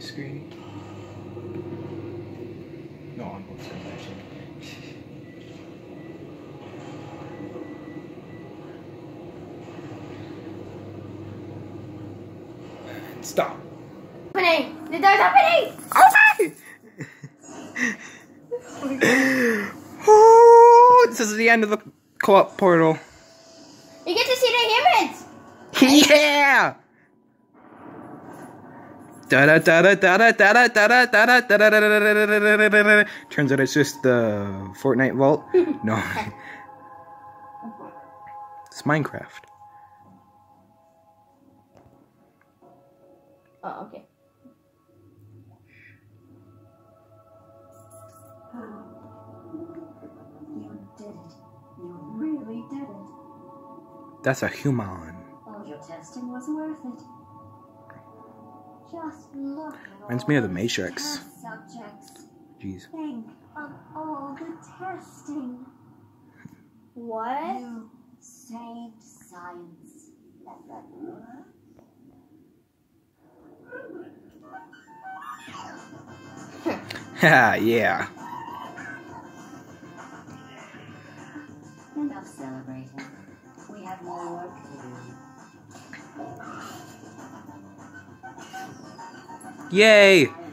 screen. No, on both screens actually. Stop. Opening! The door's opening! Okay! Oh, this is the end of the co-op portal. You get to see the humans! Yeah! Da da da da da da da da da da da da da da. Turns out it's just the Fortnite vault. No. It's Minecraft. Oh, okay. You did it. You really did it. That's a human. All your testing was worth it. Just look at Reminds me of the all Matrix. those test subjects. Jeez. Think of all the testing. What? You saved science. Ha, yeah. Enough celebrating. We have more work to do. Yay!